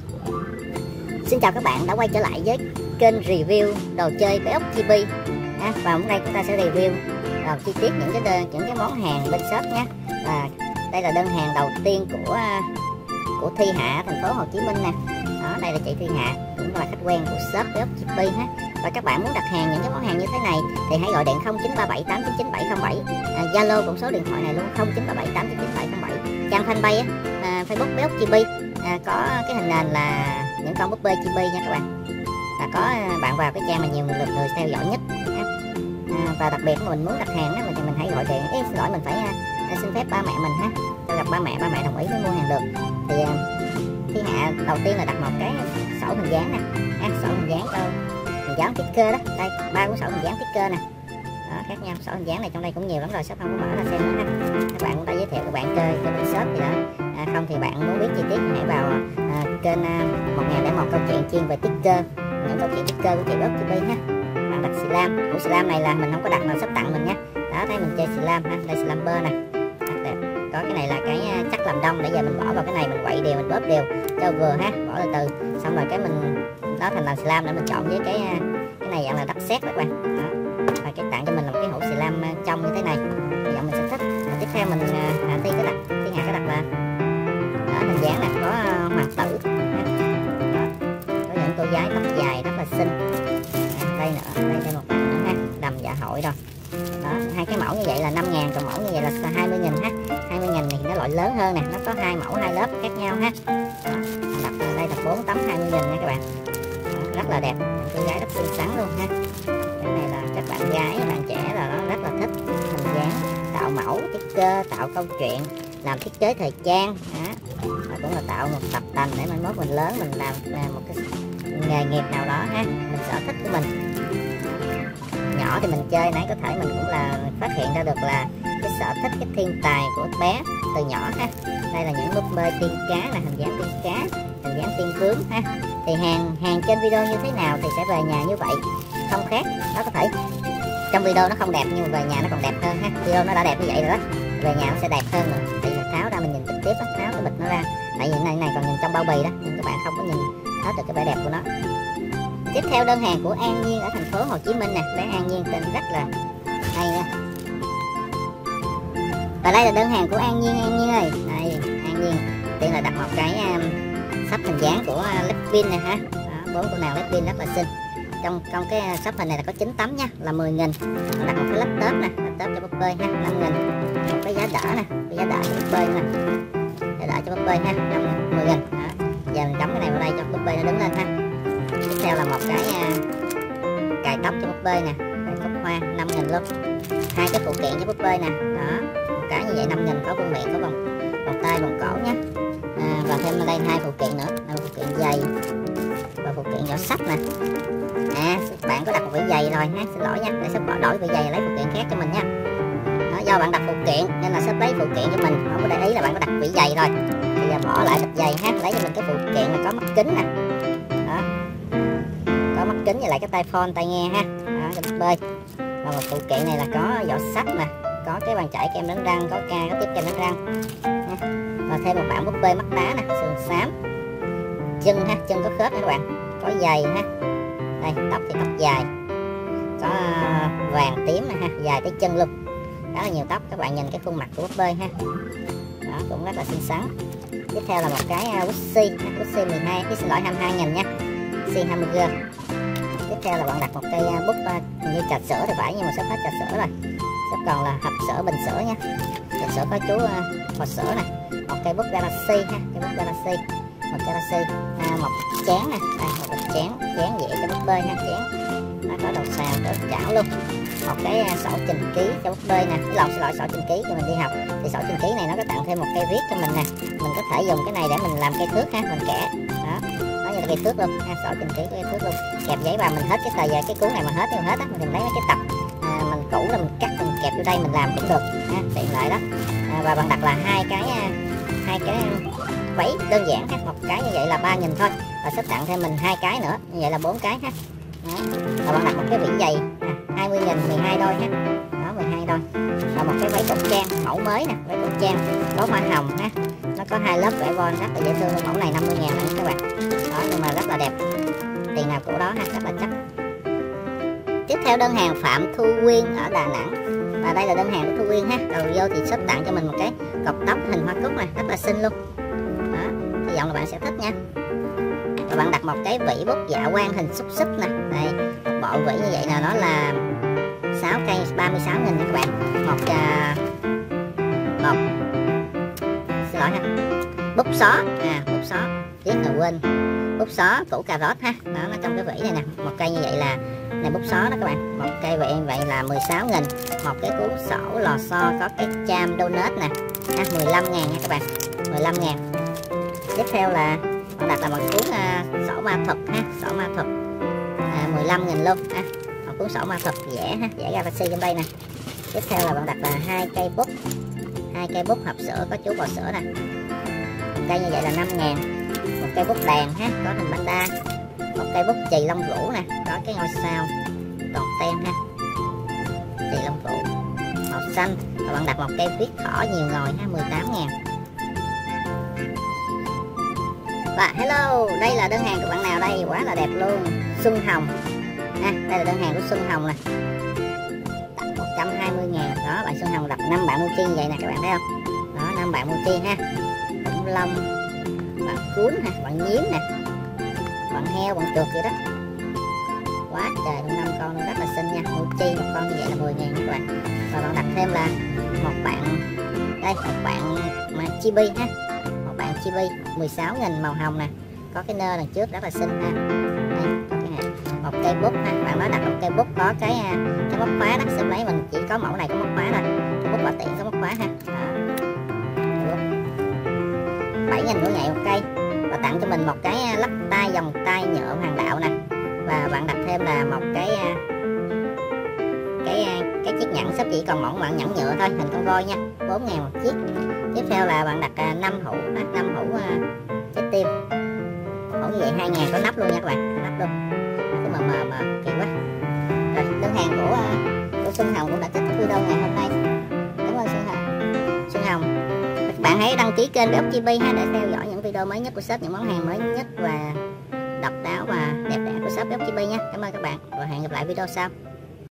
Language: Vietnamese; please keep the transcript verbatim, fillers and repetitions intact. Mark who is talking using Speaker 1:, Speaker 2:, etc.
Speaker 1: Xin chào các bạn đã quay trở lại với kênh review đồ chơi bé ốc chibi. À, và hôm nay chúng ta sẽ review đầu chi tiết những cái đơn, những cái món hàng bên shop nhé. Và đây là đơn hàng đầu tiên của của Thi Hạ, thành phố Hồ Chí Minh nè. Đó, đây là chị Thi Hạ, cũng là khách quen của shop bé ốc chibi ha. Và các bạn muốn đặt hàng những cái món hàng như thế này thì hãy gọi điện không chín ba bảy tám chín chín bảy không bảy. Zalo cũng số điện thoại này luôn, không chín ba bảy tám chín chín bảy không bảy. Trang fanpage à, Facebook bé ốc chibi à, có cái hình nền là những con búp bê chibi nha các bạn. Và có bạn vào cái trang mà nhiều lượt người theo dõi nhất à, và đặc biệt mình muốn đặt hàng đó, thì mình hãy gọi điện. Ê, xin lỗi mình phải à, xin phép ba mẹ mình ha, cho gặp ba mẹ, ba mẹ đồng ý mới mua hàng được. Thì à, Thi Hạ đầu tiên là đặt một cái sổ hình dáng nè, à, sổ hình dáng đâu hình dáng sticker đó, đây ba cuốn sổ hình dáng sticker nè, đó, khác nhau. Sổ hình dáng này trong đây cũng nhiều lắm rồi, shop không có mở ra xem nữa ha. Các bạn cũng đã giới thiệu các bạn chơi cho bên shop thì đó. À, không thì bạn muốn biết chi tiết thì hãy vào à, kênh à, một nghìn lẻ một câu chuyện chuyên về sticker, những câu chuyện sticker của chị ốc chibi ha. Bạn đặt xì lam, củ xì lam này là mình không có đặt mà shop tặng mình nha. Đó, thấy mình chơi xì lam ha, đây xì lam bơ nè. Có cái này là cái chắc làm đông, để giờ mình bỏ vào cái này mình quậy đều, mình bóp đều cho vừa ha, bỏ từ từ xong rồi cái mình đó thành là xì lam để mình chọn với cái cái này dạng là đất sét các bạn. Đó. Và cái tặng cho mình là một cái hũ xì lam trong như thế này, thì giọng mình sẽ thích. Và tiếp theo mình à, Thi có đặt, Thi Hạ có đặt là đó, hình dáng này có hoàng tử. Đó. Có những cô gái tóc dài rất là xinh. À, đây nữa, đây thêm một bạn nữa ha, đầm dạ hội rồi. Đó, hai cái mẫu như vậy là năm ngàn, còn mẫu như vậy là hai mươi nghìn ha. hai mươi nghìn này nó loại lớn hơn nè, nó có hai mẫu hai lớp khác nhau ha. Đó, đặt đây là bốn tấm hai mươi nghìn nha các bạn. Đó, rất là đẹp, cô gái rất xinh xắn luôn ha. Cái này là các bạn gái, bạn trẻ là nó rất là thích hình dáng, tạo mẫu, sticker, tạo câu chuyện, làm thiết kế thời trang. Đó, và cũng là tạo một tập tành để mai mốt mình lớn mình làm một cái nghề nghiệp nào đó ha, mình sở thích của mình. Nhỏ thì mình chơi nãy có thể mình cũng là phát hiện ra được là cái sở thích, cái thiên tài của bé từ nhỏ ha. Đây là những búp bê tiên cá là hình dáng tiên cá, hình dáng tiên bướm ha. Thì hàng hàng trên video như thế nào thì sẽ về nhà như vậy, không khác. Đó, có thể trong video nó không đẹp nhưng mà về nhà nó còn đẹp hơn ha. Video nó đã đẹp như vậy rồi đó, về nhà nó sẽ đẹp hơn rồi. Thì mình tháo ra mình nhìn trực tiếp đó, tháo cái bịch nó ra, tại vì này này còn nhìn trong bao bì đó nhưng các bạn không có nhìn hết được cái vẻ đẹp của nó. Tiếp theo đơn hàng của An Nhiên ở thành phố Hồ Chí Minh nè, bé An Nhiên tên rất là hay nha. Và đây là đơn hàng của An Nhiên. An Nhiên ơi, đây An Nhiên tiên là đặt một cái um, sắp hình dáng của uh, Lipin này ha. Bốn cô nàng Lipin rất là xinh. Trong trong cái sắp hình này là có chín tấm nha, là mười nghìn. Đặt một cái laptop nè, laptop cho búp bê ha, năm nghìn. Một cái giá đỡ nè, cái giá đỡ cho búp bê nè, giá đỡ cho búp bê ha, năm mười nghìn. Giờ mình cắm cái này vào đây cho búp bê nó đứng lên ha. Tiếp theo là một cái uh, cài tóc cho búp bê nè, cúc hoa năm nghìn luôn. Hai cái phụ kiện cho búp bê nè, đó, một cái như vậy năm nghìn, có vương miện, có vòng vòng tay, vòng cổ nhé. À, và thêm ở đây hai phụ kiện nữa, hai phụ kiện giày và phụ kiện giỏ sách nè. À, bạn có đặt một vị giày rồi ha, xin lỗi nha, để shop bỏ đổi vị giày lấy phụ kiện khác cho mình nha. Đó, do bạn đặt phụ kiện nên là shop lấy phụ kiện cho mình, không có để ý là bạn có đặt vị giày rồi. Bây giờ bỏ lại bịch giày ha, lấy cho mình cái phụ kiện là có mắt kính nè. Đó, có mắt kính với lại cái tai phone, tai nghe ha. Đó, cho búp bê. Và một phụ kiện này là có giỏ sách nè, có cái bàn chải kem đánh răng, có ca, có tiếp kem đánh răng. Và thêm một bản búp bê mắt đá nè, sườn xám, chân ha, chân có khớp nha các bạn, có giày ha. Đây, tóc thì tóc dài, có vàng tím nè ha, dài tới chân luôn, rất là nhiều tóc. Các bạn nhìn cái khuôn mặt của búp bê ha, đó cũng rất là xinh xắn. Tiếp theo là một cái Wixi, Wixi mười hai, cái xin lỗi hai mươi hai nghìn nha, Wixi hamburger. Tiếp theo là bạn đặt một cây bút hình như trà sữa thì phải, nhưng mà sắp hết trà sữa rồi, sắp còn là hộp sữa, bình sữa nha. Bình sữa có chú bò sữa nè, một cây bút Galaxy ha, cây bút Galaxy, một Galaxy, à, một chén nè, đây một bịch chén, chén dễ cho búp bê ha, chén nó có đầu xào, có chảo luôn. Một cái sổ trình ký cho búp bê nè, cái lồng xin lỗi sổ trình ký cho mình đi học. Thì sổ trình ký này nó có tặng thêm một cây viết cho mình nè, mình có thể dùng cái này để mình làm cây thước ha, mình kẻ đó, nó như là cây thước luôn ha, sổ trình ký có cây thước luôn. Kẹp giấy vào mình hết cái tờ, cái cuốn này mà hết nhưng hết á, mình lấy mấy cái tập à, mình cũ là mình cắt, mình kẹp vô đây mình làm cũng được ha, tiện lợi đó. À, và bạn đặt là hai cái hai cái váy đơn giản ha, một cái như vậy là ba nghìn thôi, và shop tặng thêm mình hai cái nữa, như vậy là bốn cái ha. Đó. Và bạn đặt một cái vỉ giày à, hai mươi nghìn, mười hai đôi ha, đó mười hai đôi. Và một cái váy cổ trang mẫu mới nè, váy cổ trang có hoa hồng ha, nó có hai lớp vải von rất là dễ thương. Mẫu này năm mươi ngàn các bạn. ha, rất là chắc. Tiếp theo đơn hàng Phạm Thu Quyên ở Đà Nẵng, và đây là đơn hàng của Thu Quyên ha. Đầu vô thì shop tặng cho mình một cái cọc tóc hình hoa cúc này, rất là xinh luôn. Đó, hy vọng là bạn sẽ thích nha. Và bạn đặt một cái vỉ bút dạ quang hình xúc xích nè, đây một bộ vỉ như vậy là nó là sáu cây ba mươi sáu nghìn nha các bạn. Một uh, một xin lỗi ha, bút xó, à bút xó tiếc là quên, bút xó củ cà rốt ha, đó nó trong cái vỉ này nè. Một cây như vậy là này bút xó đó các bạn, một cây vậy vậy là mười sáu nghìn. Một cái cuốn sổ lò xo có cái cham donut nè ha, mười lăm ngàn nha các bạn, mười lăm ngàn. Tiếp theo là bạn đặt là một cuốn uh, sổ ma thuật ha, sổ ma thuật à, mười lăm nghìn luôn ha. Một cuốn sổ ma thuật vẽ ha, vẽ galaxy trong đây nè. Tiếp theo là bạn đặt là hai cây bút, hai cây bút hộp sữa có chú bò sữa nè, một cây như vậy là năm ngàn. Một cây bút đàn ha, có hình panda. Một cây bút chì lông vũ nè, có cái ngôi sao còn tem ha, chì lông vũ màu xanh. Và bạn đặt một cây viết thỏ nhiều ngòi ha, mười tám ngàn. Và hello, đây là đơn hàng của bạn nào đây, quá là đẹp luôn. Xuân Hồng ha, đây là đơn hàng của Xuân Hồng nè, tặng một trăm hai mươi ngàn. Đó, bạn Xuân Hồng đặt năm bạn mochi như vậy nè các bạn thấy không. Đó, năm bạn mochi ha, khủng long, bạn cuốn ha, bạn nhím nè, bạn heo, bạn chuột vậy đó. Quá trời luôn, năm con luôn, rất là xinh nha. Mochi một con như vậy là mười ngàn nha các bạn. Và bạn đặt thêm là một bạn, đây một bạn mà chibi ha, một bạn chibi mười sáu nghìn màu hồng nè, có cái nơ đằng trước rất là xinh ha. Đây, có cái này. Một cây bút ha, bạn nói đặt một cây bút có cái cái móc khóa đó, xem lấy mình chỉ có mẫu này có móc khóa thôi, cái bút bảo tiện có móc khóa ha. Đó, bảy nghìn mỗi ngày một cây. Và tặng cho mình một cái lắc tay vòng tay nhựa hàng đạo nè. Và bạn đặt thêm là một cái cái cái chiếc nhẫn, sắp chỉ còn mỏng bạn nhẫn nhựa thôi, hình con voi nha, bốn ngàn một chiếc. Tiếp theo là bạn đặt năm hũ, năm hũ trái tim, hũ như vậy hai ngàn, có nắp luôn nha các bạn, nắp luôn. Cái mà mà mà kỳ quá. Rồi đơn hàng của của Xuân Hồng cũng đã kết thúc video ngày hôm nay. Cảm ơn Xuân Hồng. Xuân Hồng, các bạn hãy đăng ký kênh bê ốc gi bê ha, để theo dõi những video mới nhất của shop, những món hàng mới nhất và độc đáo và đẹp đẽ của shop bê ốc gi bê nha. Cảm ơn các bạn và hẹn gặp lại video sau.